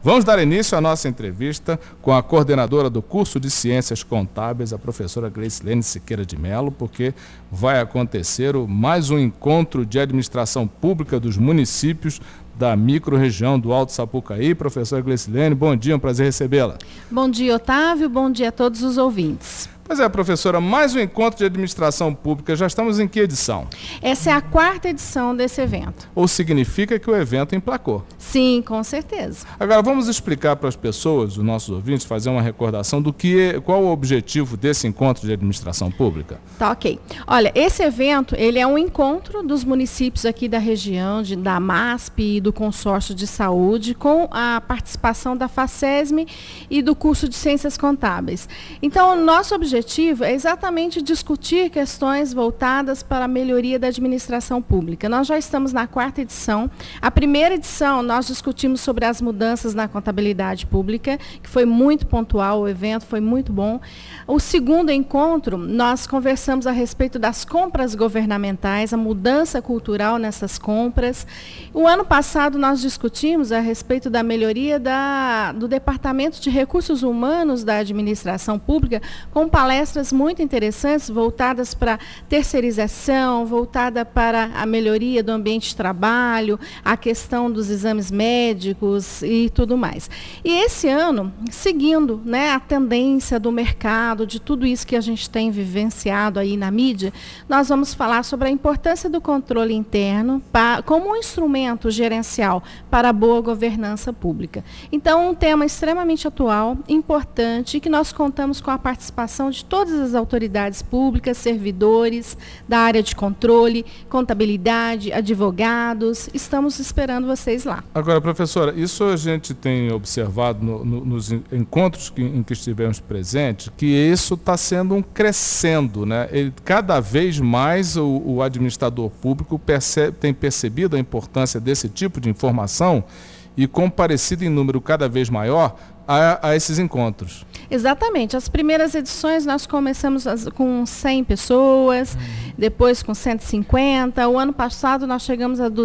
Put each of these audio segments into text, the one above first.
Vamos dar início à nossa entrevista com a coordenadora do curso de Ciências Contábeis, a professora Gleicilene Siqueira de Mello, porque vai acontecer mais um encontro de administração pública dos municípios da microrregião do Alto Sapucaí. Professora Gleicilene, bom dia, um prazer recebê-la. Bom dia, Otávio, bom dia a todos os ouvintes. Pois é, professora, mais um encontro de administração pública, já estamos em que edição? Essa é a 4ª edição desse evento. Ou significa que o evento emplacou? Sim, com certeza. Agora, vamos explicar para as pessoas, os nossos ouvintes, fazer uma recordação do qual o objetivo desse encontro de administração pública? Tá, ok. Olha, esse evento, ele é um encontro dos municípios aqui da região, da MASP e do Consórcio de Saúde, com a participação da FACESM e do curso de Ciências Contábeis. Então, o nosso objetivo é exatamente discutir questões voltadas para a melhoria da administração pública. Nós já estamos na 4ª edição. A primeira edição, nós discutimos sobre as mudanças na contabilidade pública, que foi muito pontual, o evento foi muito bom. O segundo encontro, nós conversamos a respeito das compras governamentais, a mudança cultural nessas compras. O ano passado, nós discutimos a respeito da melhoria do Departamento de Recursos Humanos da Administração Pública, com palestras muito interessantes, voltadas para terceirização, voltada para a melhoria do ambiente de trabalho, a questão dos exames médicos e tudo mais. E esse ano, seguindo, né, a tendência do mercado, de tudo isso que a gente tem vivenciado aí na mídia, nós vamos falar sobre a importância do controle interno como um instrumento gerencial para a boa governança pública. Então, um tema extremamente atual, importante, que nós contamos com a participação de todas as autoridades públicas, servidores da área de controle, contabilidade, advogados. Estamos esperando vocês lá. Agora, professora, isso a gente tem observado nos encontros em que estivemos presentes, que isso está sendo um crescendo, né? Cada vez mais o administrador público tem percebido a importância desse tipo de informação e comparecido em número cada vez maior a esses encontros. Exatamente. As primeiras edições nós começamos com 100 pessoas, depois com 150. O ano passado nós chegamos a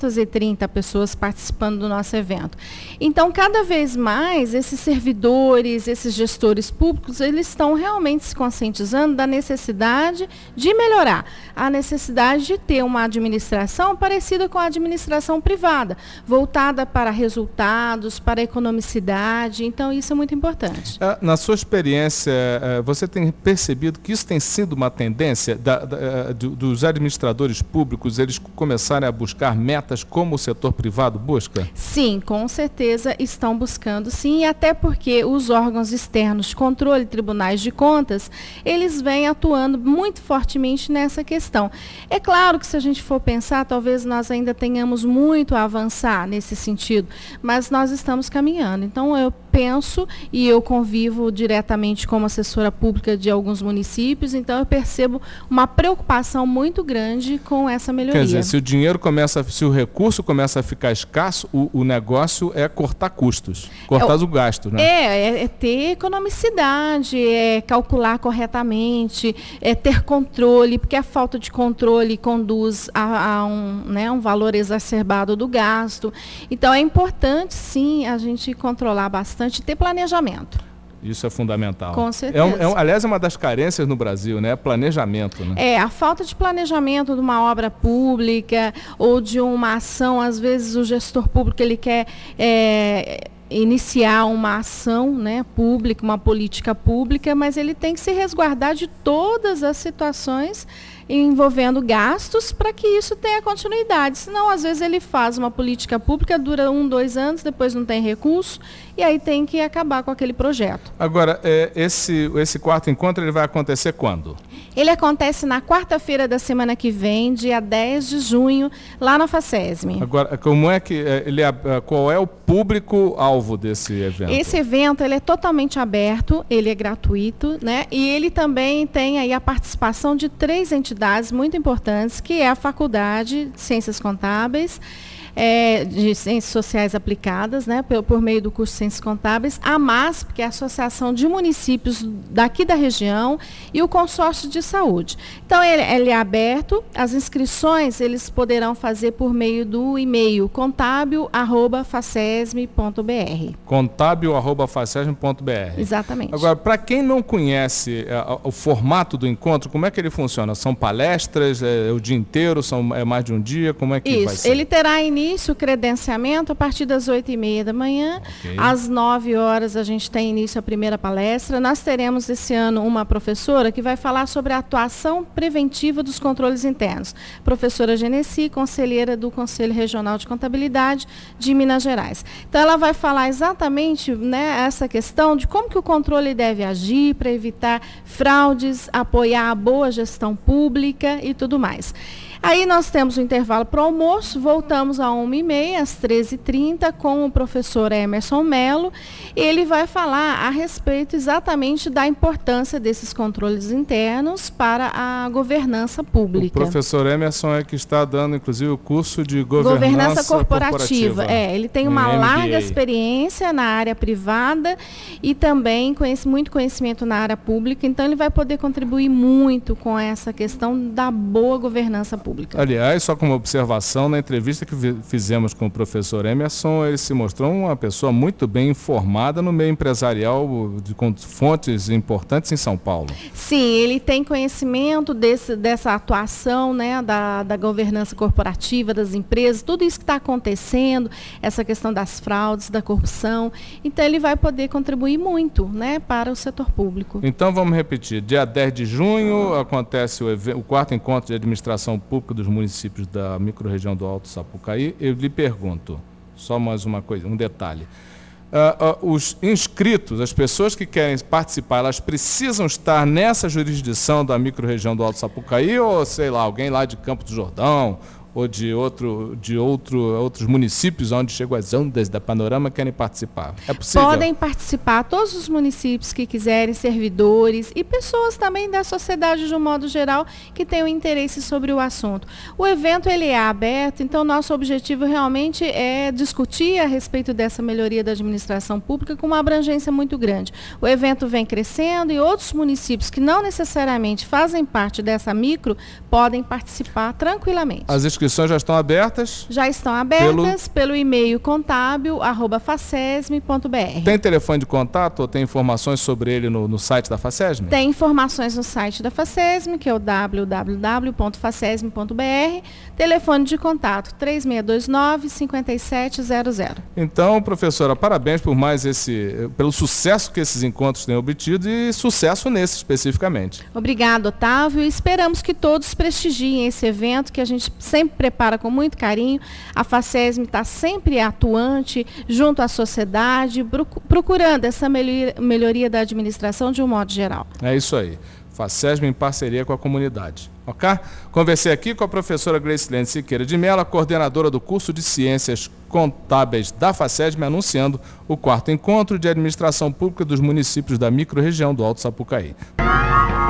230 pessoas participando do nosso evento. Então, cada vez mais, esses servidores, esses gestores públicos, eles estão realmente se conscientizando da necessidade de melhorar, a necessidade de ter uma administração parecida com a administração privada, voltada para resultados, para economicidade. Então, isso é muito importante. Na sua experiência, você tem percebido que isso tem sido uma tendência dos administradores públicos, eles começarem a buscar metas como o setor privado busca? Sim, com certeza estão buscando, sim, até porque os órgãos externos de controle, tribunais de contas, eles vêm atuando muito fortemente nessa questão. É claro que se a gente for pensar, talvez nós ainda tenhamos muito a avançar nesse sentido, mas nós estamos caminhando. Então, eu penso e eu convivo diretamente como assessora pública de alguns municípios, então eu percebo uma preocupação muito grande com essa melhoria. Quer dizer, se o recurso começa a ficar escasso, o negócio é cortar custos, cortar o gasto, né? É ter economicidade, é calcular corretamente, é ter controle, porque a falta de controle conduz a um valor exacerbado do gasto. Então é importante, sim, a gente controlar bastante, ter planejamento. Isso é fundamental. Com certeza. Aliás, é uma das carências no Brasil, né? Planejamento, né? A falta de planejamento de uma obra pública ou de uma ação, às vezes o gestor público ele quer iniciar uma ação, né, pública, uma política pública, mas ele tem que se resguardar de todas as situações envolvendo gastos para que isso tenha continuidade. Senão, às vezes, ele faz uma política pública, dura 1, 2 anos, depois não tem recurso, e aí tem que acabar com aquele projeto. Agora, esse 4º encontro ele vai acontecer quando? Ele acontece na quarta-feira da semana que vem, dia 10 de junho, lá na FACESM. Agora, como é que qual é o público-alvo desse evento? Esse evento ele é totalmente aberto, ele é gratuito, né? E ele também tem aí a participação de 3 entidades entidades muito importantes, que é a Faculdade de Ciências Contábeis, de Ciências Sociais Aplicadas, né, por meio do curso de Ciências Contábeis, a MASP, que é a Associação de Municípios daqui da região, e o Consórcio de Saúde. Então, ele é aberto, as inscrições eles poderão fazer por meio do e-mail contábil@facesme.br. Contábil@facesme.br. Exatamente. Agora, para quem não conhece o formato do encontro, como é que ele funciona? São palestras, o dia inteiro, é mais de um dia? Como é que vai ser? Ele terá início o credenciamento a partir das 8h30 da manhã. Okay. Às 9 horas a gente tem início a primeira palestra. Nós teremos esse ano uma professora que vai falar sobre a atuação preventiva dos controles internos. Professora Genesi, conselheira do Conselho Regional de Contabilidade de Minas Gerais. Então ela vai falar exatamente, né, essa questão de como que o controle deve agir para evitar fraudes, apoiar a boa gestão pública e tudo mais. Aí nós temos o intervalo para o almoço, voltamos a 1h30, às 13h30, com o professor Emerson Melo. Ele vai falar a respeito exatamente da importância desses controles internos para a governança pública. O professor Emerson é que está dando, inclusive, o curso de governança corporativa. Ele tem uma larga experiência na área privada e também muito conhecimento na área pública, então ele vai poder contribuir muito com essa questão da boa governança pública. Aliás, só como observação, na entrevista que fizemos com o professor Emerson, ele se mostrou uma pessoa muito bem informada no meio empresarial, com fontes importantes em São Paulo. Sim, ele tem conhecimento dessa atuação, né, da governança corporativa, das empresas, tudo isso que está acontecendo, essa questão das fraudes, da corrupção. Então, ele vai poder contribuir muito, né, para o setor público. Então, vamos repetir. Dia 10 de junho acontece o quarto encontro de administração pública dos municípios da microrregião do Alto Sapucaí. Eu lhe pergunto, só mais uma coisa, um detalhe. Os inscritos, as pessoas que querem participar, elas precisam estar nessa jurisdição da microrregião do Alto Sapucaí ou, sei lá, alguém lá de Campos do Jordão ou de outros municípios onde chegam as ondas da Panorama querem participar? É possível? Podem participar todos os municípios que quiserem, servidores e pessoas também da sociedade de um modo geral que tenham interesse sobre o assunto. O evento ele é aberto, então nosso objetivo realmente é discutir a respeito dessa melhoria da administração pública com uma abrangência muito grande. O evento vem crescendo e outros municípios que não necessariamente fazem parte dessa micro podem participar tranquilamente. As inscrições já estão abertas? Já estão abertas pelo e-mail contábil@facesme.br. Tem telefone de contato ou tem informações sobre ele no site da Facesme? Tem informações no site da Facesme, que é o www.facesme.br. Telefone de contato 3629-5700. Então, professora, parabéns pelo sucesso que esses encontros têm obtido e sucesso nesse especificamente. Obrigado, Otávio. Esperamos que todos prestigiem esse evento que a gente sempre prepara com muito carinho. A Facesme está sempre atuante junto à sociedade, procurando essa melhoria da administração de um modo geral. É isso aí. Facesme em parceria com a comunidade. Ok? Conversei aqui com a professora Gracilene Siqueira de Mello, coordenadora do curso de Ciências Contábeis da Facesme, anunciando o quarto encontro de administração pública dos municípios da microrregião do Alto Sapucaí.